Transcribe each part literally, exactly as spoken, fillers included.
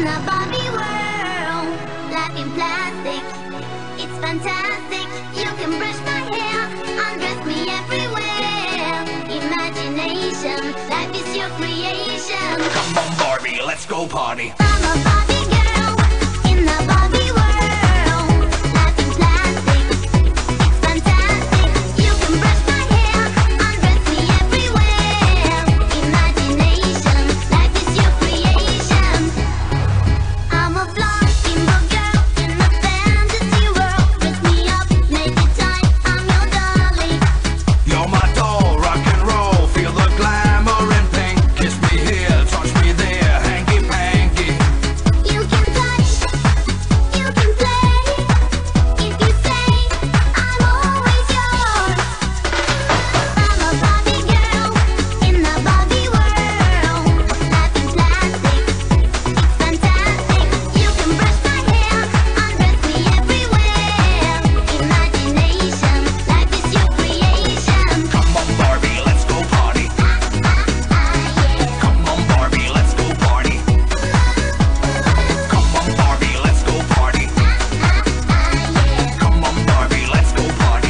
a Barbie world, life in plastic, it's fantastic. You can brush my hair, undress me everywhere. Imagination, life is your creation. Come on Barbie, let's go party. I'm a Barbie girl in the Barbie world, life in plastic, it's fantastic. You can brush my hair, undress me everywhere. Imagination, life is your creation. I'm a blonde bimbo girl in a fantasy world. Dress me up, make it tight, I'm your dolly. You're my doll, rock and roll, feel the glamour and pink. Kiss me here, touch me there, hanky panky. You can touch, you can play. If you say I'm always yours. I'm a Barbie girl in the Barbie world, life in plastic, it's fantastic. You can brush my hair, undress me everywhere. Imagination, life is your creation. Come on Barbie, let's go party. Ah, ah, yeah. Come on Barbie, let's go party. Come on Barbie, let's go party. Ah, yeah. Come on Barbie, let's go party.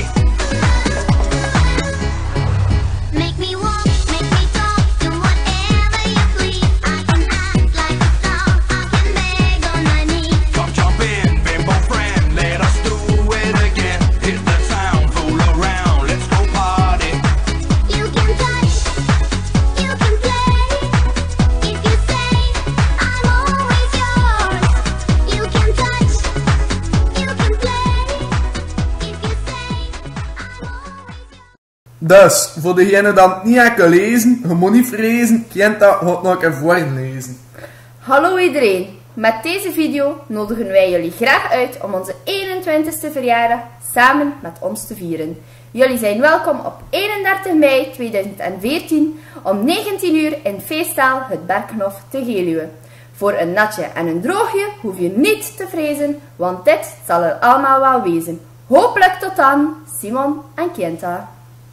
Make me walk, make me talk, do whatever you please. I can act like a star, I can beg on my knees. Come jump in, bimbo friend, let us do it again. Hit the town, fool around, let's go party. You can touch, you can play. If you say I'm always yours. You can touch, you can play. If you say I'm always yours. Dus, voor degene die het niet hebben lezen, je moet niet vrezen, kent dat, gaat nog even voorlezen. Hallo iedereen, met deze video nodigen wij jullie graag uit om onze eenentwintigste verjaardag samen met ons te vieren. Jullie zijn welkom op eenendertig mei tweeduizend veertien om negentien uur in feestzaal het Berkenhof te Geluwe. Voor een natje en een droogje hoef je niet te vrezen, want dit zal er allemaal wel wezen. Hopelijk tot dan, Simon en Kienta.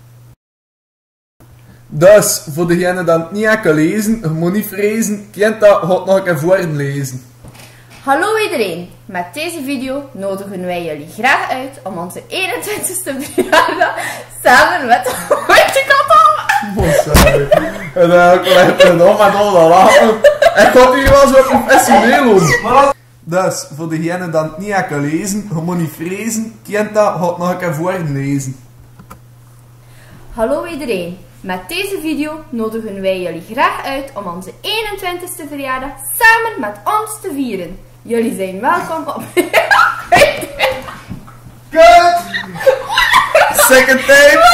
Dus, voor degene die het niet hebben lezen, je moet niet vrezen, kent dat, gaat nog even voorlezen. Hallo iedereen, met deze video nodigen wij jullie graag uit om onze eenentwintigste verjaardag samen met... Weet je dat al? Oh, sorry. En dan blijft het nog maar door te lachen. Ik ga hier wel zo professioneel doen. Dus, voor degene die het niet hebben lezen, je moet niet vrezen, kent dat, gaat nog even voorlezen. Hallo iedereen, met deze video nodigen wij jullie graag uit om onze eenentwintigste verjaardag samen met ons te vieren. Jullie zijn welkom op... Kut! Second time!